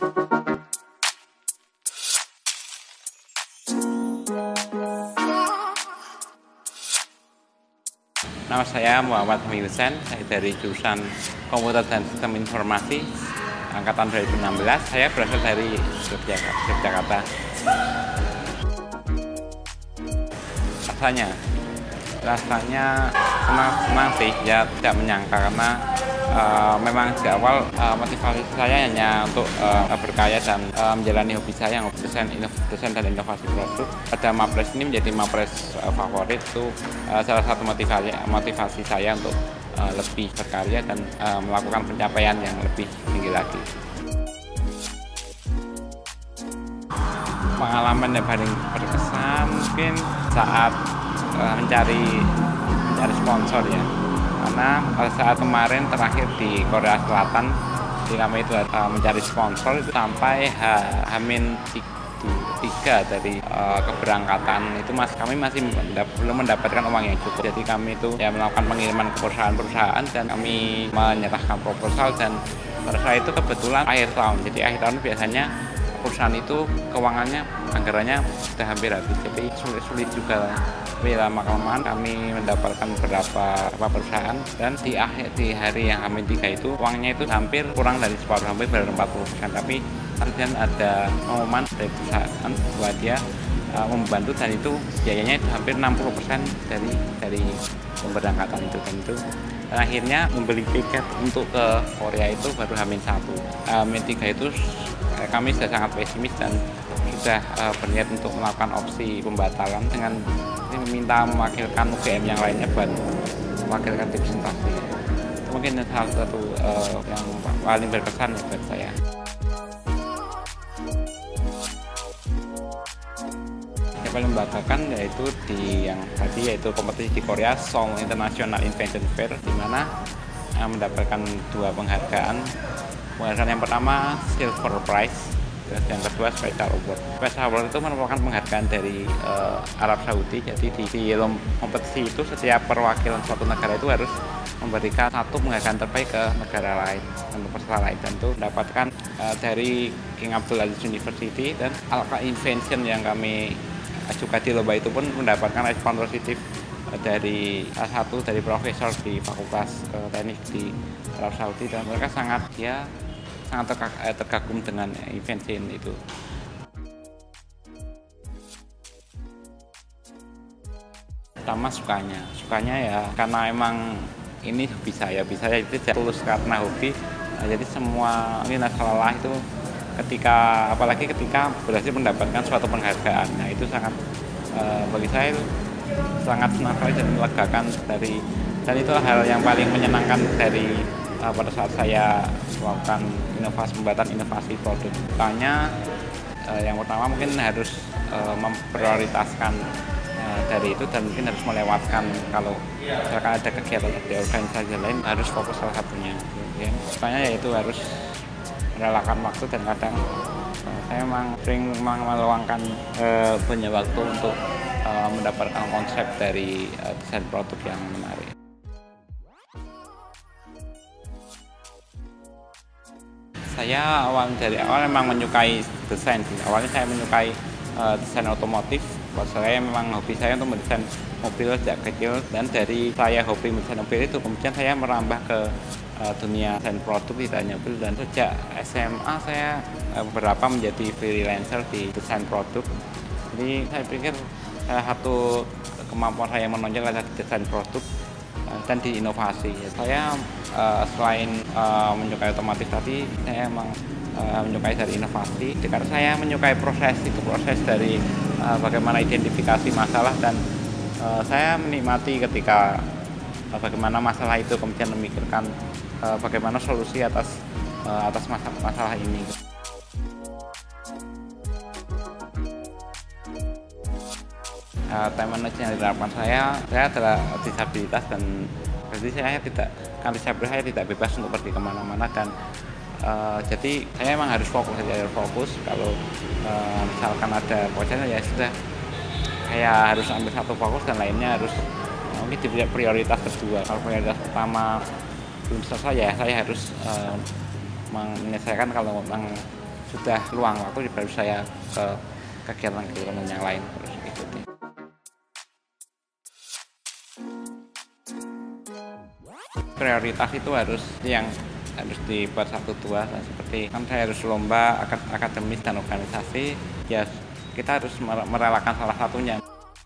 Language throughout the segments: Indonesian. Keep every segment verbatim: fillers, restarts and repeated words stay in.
Nama saya Muhammad Husain, saya dari jurusan Komputer dan Sistem Informasi angkatan dua ribu enam belas. Saya berasal dari Yogyakarta. Rasanya, rasanya senang-senang sih, ya tidak menyangka karena uh, memang di awal uh, motivasi saya hanya untuk uh, berkarya dan uh, menjalani hobi saya yang desain, desain dan inovasi produk. Pada Mapres ini menjadi Mapres uh, favorit, itu uh, salah satu motivasi motivasi saya untuk uh, lebih berkarya dan uh, melakukan pencapaian yang lebih tinggi lagi. Pengalaman yang paling berkesan mungkin saat uh, mencari mencari sponsor ya, karena pada saat kemarin terakhir di Korea Selatan, di kami itu uh, mencari sponsor itu sampai H-Hamin tiga dari uh, keberangkatan itu mas kami masih mendap belum mendapatkan uang yang cukup. Jadi kami itu ya melakukan pengiriman ke perusahaan-perusahaan dan kami menyerahkan proposal, dan pada saat itu kebetulan akhir tahun. Jadi akhir tahun biasanya perusahaan itu keuangannya, anggarannya sudah hampir habis, jadi sulit-sulit juga. Tapi lama-kelamaan kami mendapatkan beberapa, beberapa perusahaan, dan di akhir di hari yang Hamin tiga itu uangnya itu hampir kurang dari separuh, hampir baru empat puluh persen. Tapi kemudian ada pengumuman dari perusahaan bahwa dia uh, membantu, dan itu biayanya itu hampir enam puluh persen dari dari pemberangkatan itu, dan itu dan akhirnya membeli tiket untuk ke Korea itu baru Hamin satu. Hamin tiga itu kami sudah sangat pesimis dan sudah uh, berniat untuk melakukan opsi pembatalan dengan meminta mewakilkan U G M yang lainnya buat mewakilkan tim presentasi. Itu mungkin salah satu uh, yang paling berkesan ya buat saya. Yang paling membanggakan yaitu di yang tadi yaitu kompetisi di Korea, Seoul International Invention Fair, di mana uh, mendapatkan dua penghargaan. Penghargaan yang pertama Silver Prize, yang kedua Special Award. Special Award itu merupakan penghargaan dari uh, Arab Saudi. Jadi di, di kompetisi itu setiap perwakilan suatu negara itu harus memberikan satu penghargaan terbaik ke negara lain, untuk peserta lain, dan itu mendapatkan uh, dari King Abdul Aziz University dan Alka Invention yang kami ajukan di lomba itu pun mendapatkan respon positif uh, dari salah satu dari profesor di Fakultas uh, Teknik di Arab Saudi, dan mereka sangat ya sangat terkagum dengan invention itu. Pertama sukanya, sukanya ya karena emang ini hobi saya, hobi saya itu tulus karena hobi. Nah, jadi semua ini masalah itu ketika, apalagi ketika berhasil mendapatkan suatu penghargaan, nah itu sangat uh, bagi saya itu sangat senang sekali dan melegakan dari, dan itu hal yang paling menyenangkan dari uh, pada saat saya melakukan inovasi pembuatan inovasi produk. Tanya uh, yang pertama mungkin harus uh, memprioritaskan uh, dari itu, dan mungkin harus melewatkan kalau misalkan ada kegiatan di organisasi lain harus fokus salah satunya. Ya. Makanya yaitu harus merelakan waktu, dan kadang uh, saya memang sering memang meluangkan uh, banyak waktu untuk uh, mendapatkan konsep dari uh, desain produk yang menarik. Saya awal dari awal memang menyukai desain sih. Awalnya saya menyukai uh, desain otomotif. Buat saya memang hobi saya untuk mendesain mobil sejak kecil, dan dari saya hobi mendesain mobil itu kemudian saya merambah ke uh, dunia desain produk, tidak hanya mobil, dan sejak S M A saya uh, beberapa menjadi freelancer di desain produk. Jadi saya pikir salah satu kemampuan saya yang menonjol adalah di desain produk dan di inovasi. Saya uh, selain uh, menyukai otomotif tadi, saya memang uh, menyukai dari inovasi karena saya menyukai proses itu, proses dari uh, bagaimana identifikasi masalah, dan uh, saya menikmati ketika uh, bagaimana masalah itu kemudian memikirkan uh, bagaimana solusi atas uh, atas masalah, masalah ini. Uh, time management yang diterapkan saya, saya adalah disabilitas, dan berarti saya tidak, kan disabilitas saya tidak bebas untuk pergi kemana-mana, dan uh, jadi saya memang harus fokus saja, harus fokus. Kalau uh, misalkan ada proyek ya sudah, saya harus ambil satu fokus dan lainnya harus uh, mungkin diberi prioritas kedua. Kalau prioritas pertama belum selesai ya saya harus uh, menyelesaikan. Kalau memang sudah luang waktu baru saya ke kegiatan-kegiatan yang lain terus ikuti. Prioritas itu harus yang harus dibuat satu dua, nah, seperti kan saya harus lomba akademis dan organisasi, ya kita harus merelakan salah satunya.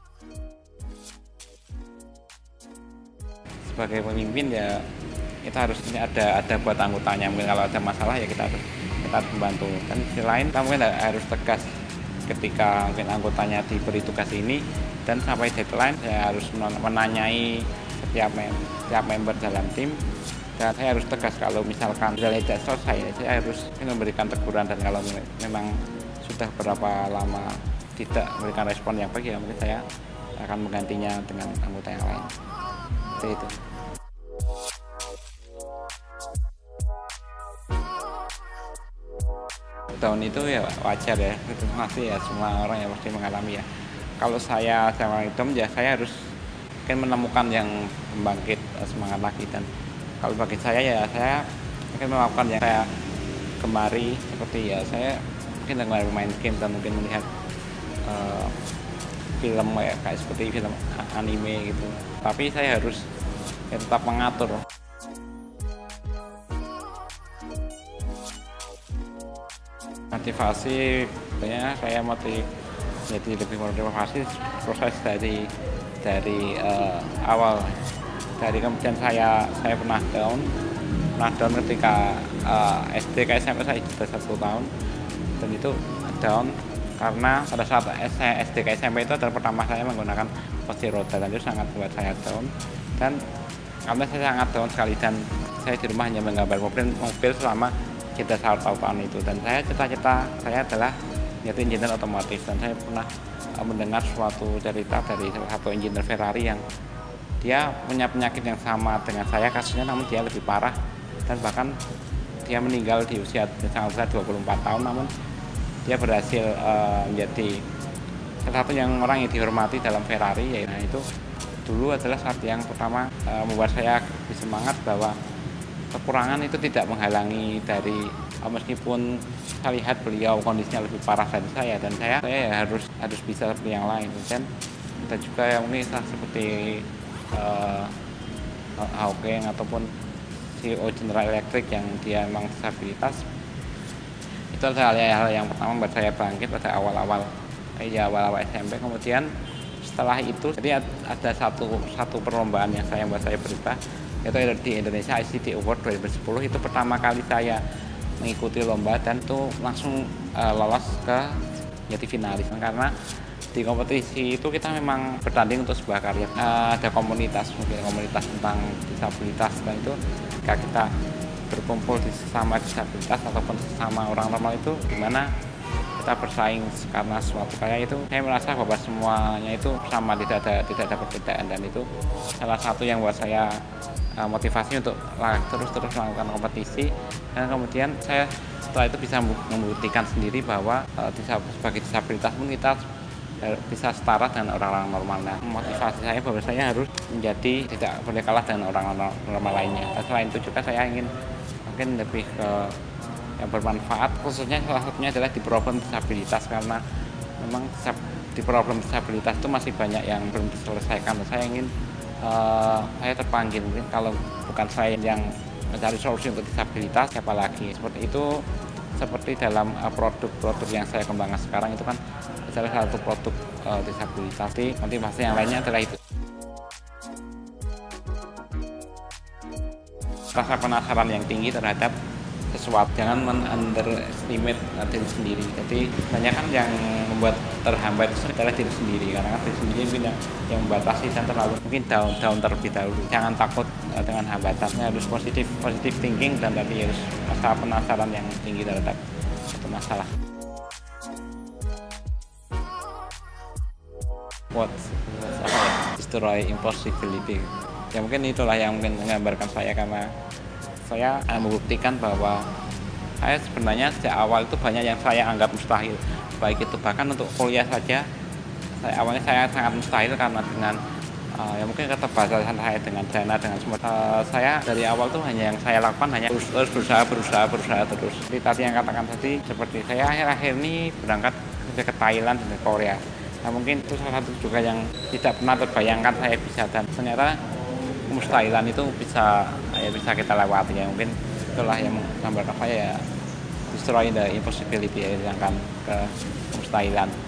Sebagai pemimpin ya kita harus ada ada buat anggotanya, mungkin kalau ada masalah ya kita harus kita harus membantu. Dan di sisi lain kita mungkin harus tegas ketika mungkin anggotanya diberi tugas ini, dan sampai deadline saya harus menanyai setiap, mem setiap member dalam tim, dan saya harus tegas kalau misalkan sudah tidak selesai, saya harus memberikan teguran, dan kalau memang sudah berapa lama tidak memberikan respon yang baik, ya mungkin saya akan menggantinya dengan anggota yang lain. Seperti itu. Tahun itu ya wajar ya, itu pasti ya semua orang yang pasti mengalami ya. Kalau saya sama itu ya saya harus mungkin menemukan yang membangkit semangat lagi, dan kalau bagi saya ya saya mungkin melakukan yang saya gemari, seperti ya saya mungkin dengan bermain game dan mungkin melihat uh, film kayak, kayak seperti film anime gitu, tapi saya harus ya, tetap mengatur. Motivasi, sebenarnya saya motiv jadi lebih motivasi proses dari dari uh, awal, dari kemudian saya saya pernah down pernah down ketika uh, S D ke S M P saya sudah satu tahun, dan itu down karena pada saat S D ke S M P itu adalah pertama saya menggunakan kursi roda, dan itu sangat buat saya down, dan karena saya sangat down sekali, dan saya di rumah hanya menggambar mobil mobil selama kita satu tahun itu, dan saya cita-cita saya adalah menjadi engineer otomotif. Dan saya pernah uh, mendengar suatu cerita dari salah satu engineer Ferrari yang dia punya penyakit yang sama dengan saya kasusnya, namun dia lebih parah, dan bahkan dia meninggal di usia sangat muda dua puluh empat tahun, namun dia berhasil uh, menjadi salah satu yang orang yang dihormati dalam Ferrari. Ya, nah, itu dulu adalah saat yang pertama uh, membuat saya bersemangat bahwa kekurangan itu tidak menghalangi dari uh, meskipun saya lihat beliau kondisinya lebih parah dari saya, dan saya saya ya harus harus bisa seperti yang lain. Dan kita juga yang mungkin seperti uh, Hawking ataupun C E O General Electric yang dia memang disabilitas, itu adalah hal yang pertama membuat saya bangkit pada awal-awal ya awal-awal S M P. Kemudian setelah itu jadi ada satu satu perlombaan yang saya membuat saya berubah, yaitu di Indonesia I C T Award dua ribu sepuluh. Itu pertama kali saya mengikuti lomba dan itu langsung uh, lolos ke jadi finalis, karena di kompetisi itu kita memang bertanding untuk sebuah karya. Uh, ada komunitas, mungkin komunitas tentang disabilitas, dan itu jika kita berkumpul di sesama disabilitas ataupun sesama orang normal itu gimana kita bersaing karena suatu karya, itu saya merasa bahwa semuanya itu sama, tidak ada tidak ada perbedaan, dan itu salah satu yang buat saya uh, motivasi untuk terus-terus melakukan kompetisi. Dan kemudian saya setelah itu bisa membuktikan sendiri bahwa uh, sebagai disabilitas pun kita bisa setara dengan orang-orang normal. Nah, motivasi saya bahwa saya harus menjadi tidak boleh kalah dengan orang normal lainnya. Dan selain itu juga saya ingin mungkin lebih ke yang bermanfaat, khususnya salah satunya adalah di problem disabilitas, karena memang di problem disabilitas itu masih banyak yang belum diselesaikan. Saya ingin uh, saya terpanggil, mungkin kalau bukan saya yang mencari solusi untuk disabilitas, siapa lagi? Seperti itu, seperti dalam produk-produk uh, yang saya kembangkan sekarang itu kan adalah salah satu produk uh, disabilitas. Jadi motivasi yang lainnya adalah itu. Rasa penasaran yang tinggi terhadap sesuatu, jangan men-underestimate diri sendiri. Jadi banyak kan yang membuat terhambat itu adalah diri sendiri, karena kan diri sendiri mungkin yang, yang membatasi dan terlalu mungkin down down terlebih dahulu. Jangan takut uh, dengan hambatannya, harus positif positif thinking, dan tadi harus rasa penasaran yang tinggi terhadap satu masalah. What apa ya? Destroy impossibility. Ya mungkin itulah yang mungkin menggambarkan saya, karena saya membuktikan bahwa saya sebenarnya sejak awal itu banyak yang saya anggap mustahil, baik itu bahkan untuk kuliah saja. Saya, awalnya saya sangat mustahil karena dengan Uh, ya mungkin keterbatasan saya dengan dana dengan semua. Uh, saya dari awal tuh hanya yang saya lakukan hanya terus, terus berusaha berusaha berusaha terus. Seperti tadi yang katakan tadi, seperti saya akhir-akhir ini berangkat ke Thailand dan ke Korea. Nah, mungkin itu salah satu juga yang tidak pernah terbayangkan saya bisa, dan ternyata mustahilan itu bisa ya bisa kita lewati ya. Mungkin itulah yang menggambarkan saya ya, destroy the impossibility ya, yang kan ke mustahilan.